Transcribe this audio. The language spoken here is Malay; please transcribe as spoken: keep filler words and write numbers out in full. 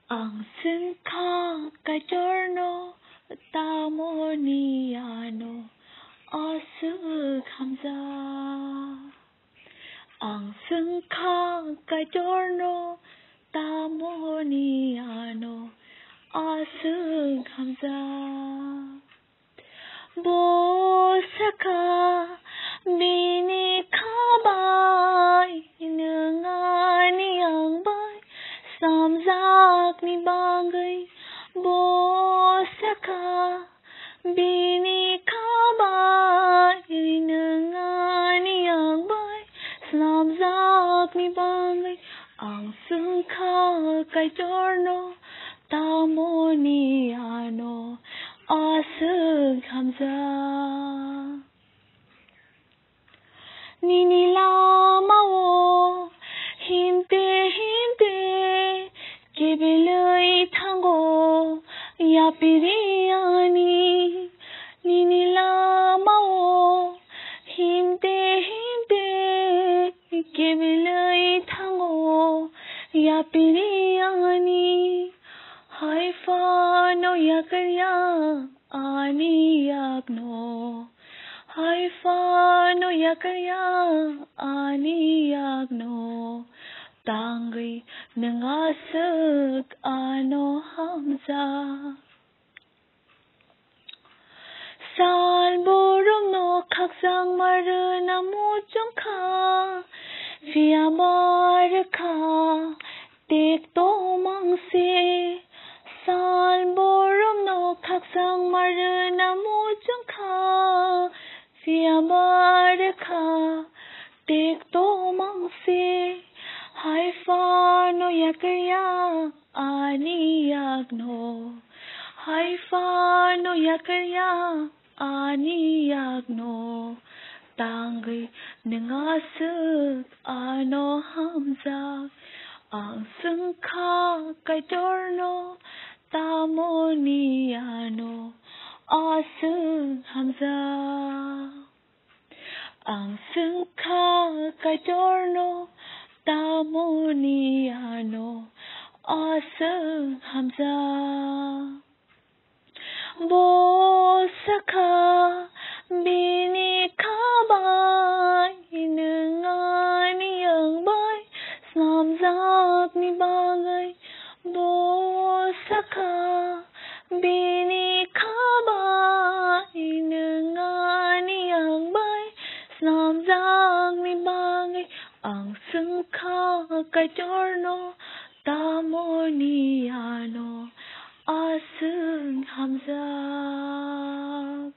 Ang singka kay Giorno Tamoniano Asug Hamza. Ang singka kay Giorno Tamoniano Asug Hamza. Bosaka bini kabay nengani ang bay samzak ni bangay. Bosaka bini kabay nengani ang bay samzak ni bangay. Ang sungka kay Giorno Tamoniano Asug Hamza. Ninilamawo hinte hinte kebilay tango yapiriani. Ninilamawo hinte hinte kebilay tango yapiriani. Haifa no yakarya ani yagno. Haifa no yakarya ani yagno. Tangay nangasag ano Hamza. Salborom no kaksang maruna mujong ka. Fiamar ka tikto mangsi. Salborom no kaksang maruna mujong ka. Fiamar ka tikto mangsi. Haifa no yakarya ani yagno. Haifa no yakarya ani yagno. Tangay nangasag ano Hamza. Ang sungka kay Giorno Tamoniano Asug Hamza. Ang sungka kay Giorno Tamoniano Asug Hamza. Bosaka bini kabay nengani ang bay samzak ni bangay. Bosaka bini kabay nengani ang bay samzak ni bangay. Ang sungka kay Giorno Tamoniano Asug Hamza.